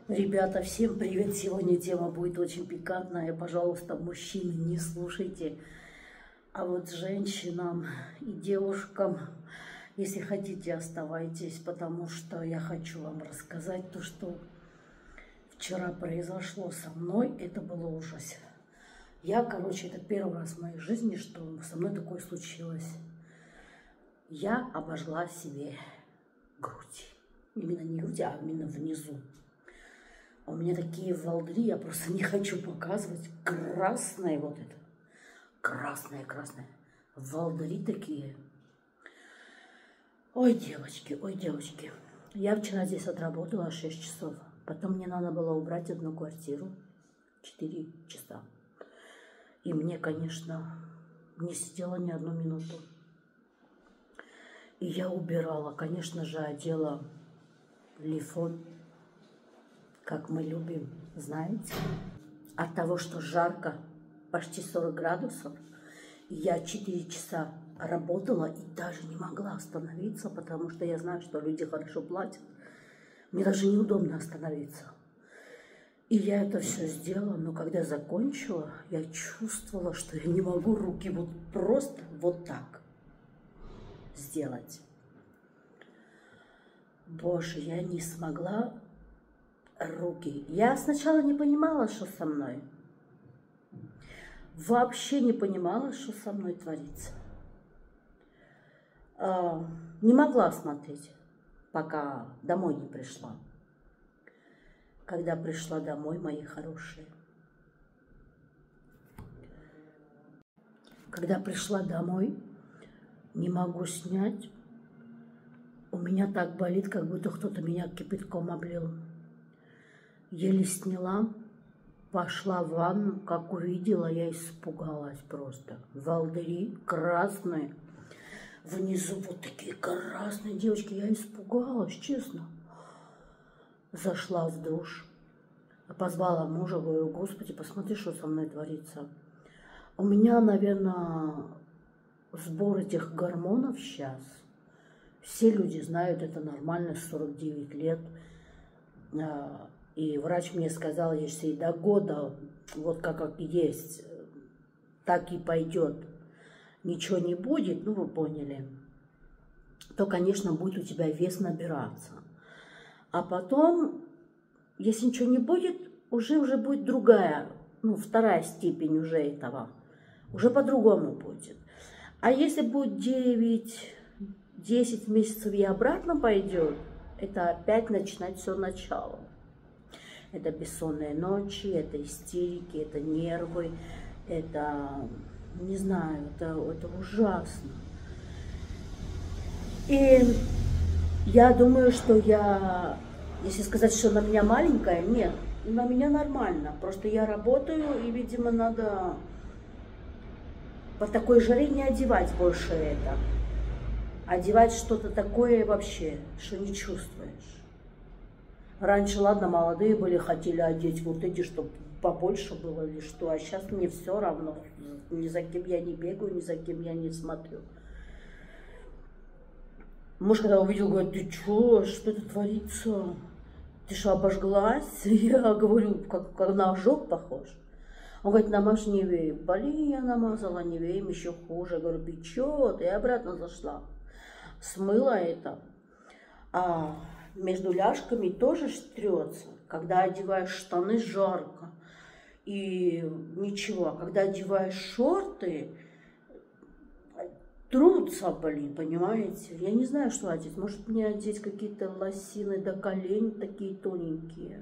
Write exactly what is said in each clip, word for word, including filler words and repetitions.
Ребята, всем привет! Сегодня тема будет очень пикантная. Пожалуйста, мужчины, не слушайте. А вот женщинам и девушкам, если хотите, оставайтесь, потому что я хочу вам рассказать то, что вчера произошло со мной. Это было ужас. Я, короче, это первый раз в моей жизни, что со мной такое случилось. Я обожгла себе грудь. Именно не грудь, а именно внизу. У меня такие волдыри, я просто не хочу показывать. Красные вот это. Красные, красные. Волдыри такие. Ой, девочки, ой, девочки. Я вчера здесь отработала шесть часов. Потом мне надо было убрать одну квартиру. четыре часа. И мне, конечно, не сидела ни одну минуту. И я убирала. Конечно же, одела лифон. Как мы любим, знаете, от того, что жарко, почти сорок градусов, я четыре часа работала и даже не могла остановиться, потому что я знаю, что люди хорошо платят. Мне даже неудобно остановиться. И я это все сделала, но когда закончила, я чувствовала, что я не могу руки вот просто вот так сделать. Боже, я не смогла руки. Я сначала не понимала, что со мной. Вообще не понимала, что со мной творится. А, не могла смотреть, пока домой не пришла. Когда пришла домой, мои хорошие. Когда пришла домой, не могу снять. У меня так болит, как будто кто-то меня кипятком облил. Еле сняла, пошла в ванну, как увидела, я испугалась просто. Волдыри красные, внизу вот такие красные, девочки, я испугалась, честно. Зашла в душ, позвала мужа, говорю: Господи, посмотри, что со мной творится. У меня, наверное, сбор этих гормонов сейчас. Все люди знают, это нормально, сорок девять лет. И врач мне сказал, если до года, вот как, как есть, так и пойдет, ничего не будет, ну вы поняли, то, конечно, будет у тебя вес набираться. А потом, если ничего не будет, уже, уже будет другая, ну, вторая степень уже этого, уже по-другому будет. А если будет девять-десять месяцев и обратно пойдет, это опять начинать все сначала. Это бессонные ночи, это истерики, это нервы, это, не знаю, это, это ужасно. И я думаю, что я, если сказать, что на меня маленькая, нет, на меня нормально. Просто я работаю, и, видимо, надо по такой жаре не одевать больше это. Одевать что-то такое вообще, что не чувствуешь. Раньше, ладно, молодые были, хотели одеть вот эти, чтобы побольше было или что, а сейчас мне все равно. Ни за кем я не бегаю, ни за кем я не смотрю. Муж, когда увидел, говорит: ты что, что это творится? Ты что, обожглась? Я говорю: как, как на ожог похож. Он говорит: намажь Нивеем. Блин, я намазала Нивеем, еще хуже. Я говорю: печет. И обратно зашла. Смыла это. А между ляжками тоже трется. Когда одеваешь штаны, жарко. И ничего. Когда одеваешь шорты, трутся, блин, понимаете? Я не знаю, что одеть. Может, мне одеть какие-то лосины до колен, такие тоненькие.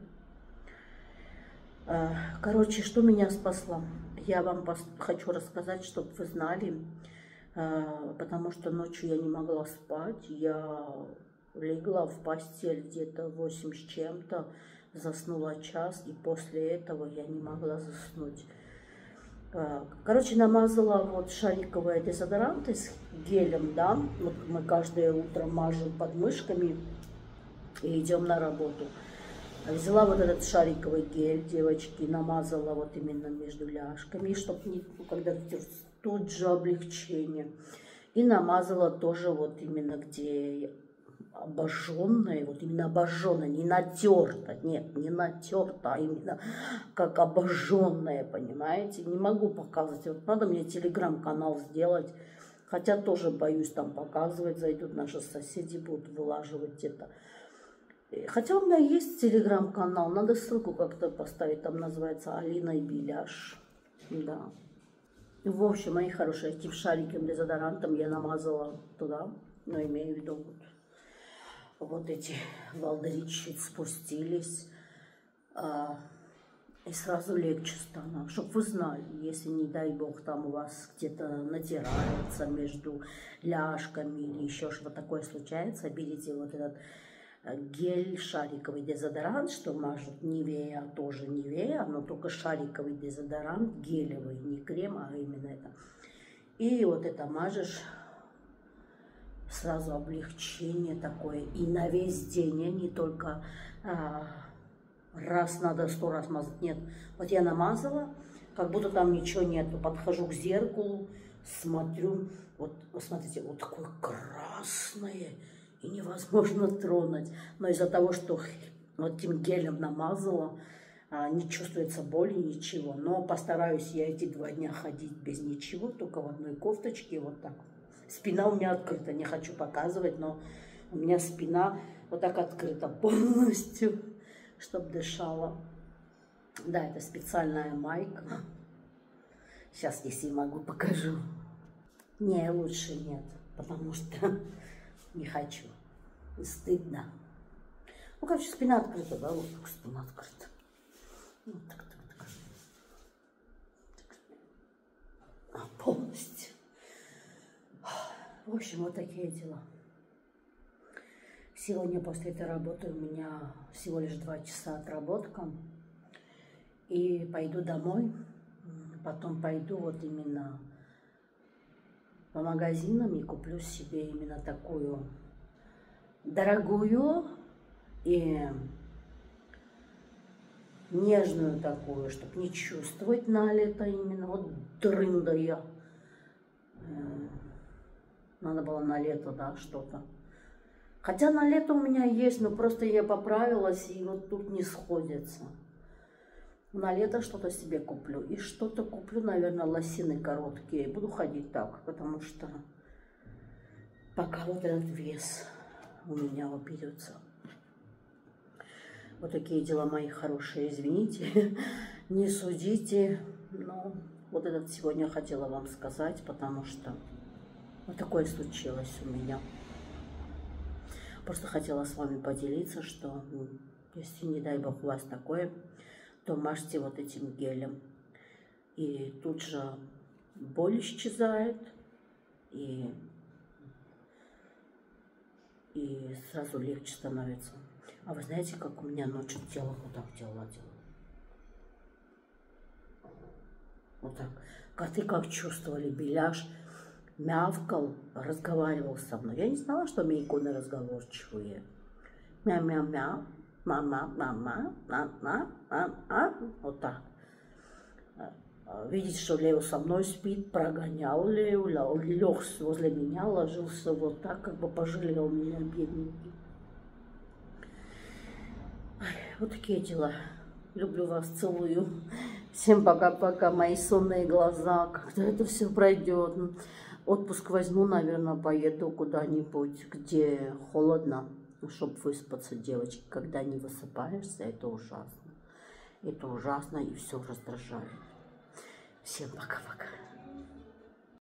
Короче, что меня спасло? Я вам хочу рассказать, чтобы вы знали. Потому что ночью я не могла спать. Я легла в постель где-то восемь с чем-то, заснула час, и после этого я не могла заснуть. Короче, намазала вот шариковые дезодоранты с гелем, да, вот мы каждое утро мажем подмышками и идем на работу. Взяла вот этот шариковый гель, девочки, намазала вот именно между ляжками, чтобы не, когда тут же облегчение. И намазала тоже вот именно где обожженное, вот именно обожженное, не натерто, нет, не натерто, а именно как обожженное, понимаете? Не могу показывать, вот надо мне телеграм-канал сделать, хотя тоже боюсь там показывать, зайдут наши соседи, будут вылаживать это. Хотя у меня есть телеграм-канал, надо ссылку как-то поставить, там называется Алина и Беляш, да. В общем, мои хорошие, этим шариком дезодорантом я намазала туда, но имею в виду вот. Вот эти волдырички спустились, а, и сразу легче стало. Чтоб вы знали, если, не дай бог, там у вас где-то натирается между ляжками или еще что-то такое случается, берите вот этот гель шариковый дезодорант, что мажут Нивея, тоже Нивея, но только шариковый дезодорант, гелевый, не крем, а именно это. И вот это мажешь. Сразу облегчение такое, и на весь день, а не только а, раз надо сто раз мазать, нет. Вот я намазала, как будто там ничего нету, подхожу к зеркалу, смотрю, вот, смотрите, вот такое красное, и невозможно тронуть, но из-за того, что вот этим гелем намазала, а, не чувствуется боли, ничего, но постараюсь я эти два дня ходить без ничего, только в одной кофточке, вот так. Спина у меня открыта, не хочу показывать, но у меня спина вот так открыта полностью, чтобы дышала. Да, это специальная майка. Сейчас, если могу, покажу. Не, лучше нет, потому что не хочу. И стыдно. Ну, короче, спина открыта, да, вот так спина открыта. Вот так, так, так. А, полностью. В общем, вот такие дела. Сегодня после этой работы у меня всего лишь два часа отработка. И пойду домой. Потом пойду вот именно по магазинам и куплю себе именно такую дорогую и нежную такую, чтобы не чувствовать на лето именно. Вот дрында я. Надо было на лето, да, что-то. Хотя на лето у меня есть, но просто я поправилась, и вот тут не сходится. На лето что-то себе куплю. И что-то куплю, наверное, лосины короткие. Буду ходить так, потому что пока вот этот вес у меня уберется. Вот такие дела, мои хорошие, извините, не судите. Но вот этот сегодня хотела вам сказать, потому что вот такое случилось у меня. Просто хотела с вами поделиться, что если, не дай бог, у вас такое, то мажьте вот этим гелем. И тут же боль исчезает, и, и сразу легче становится. А вы знаете, как у меня ночью тело вот так делала? Вот так. Коты как чувствовали, Беляш мявкал, разговаривал со мной. Я не знала, что мейкуны разговорчивые. Мя-мя-мя, мама, мама, мама, мама, вот так. Видите, что Лео со мной спит, прогонял Лео, лег возле меня, ложился вот так, как бы пожалел меня, бедненький. Вот такие дела. Люблю вас, целую. Всем пока-пока, мои сонные глаза. Когда это все пройдет. Отпуск возьму, наверное, поеду куда-нибудь, где холодно, чтобы выспаться, девочки. Когда не высыпаешься, это ужасно. Это ужасно и все раздражает. Всем пока-пока.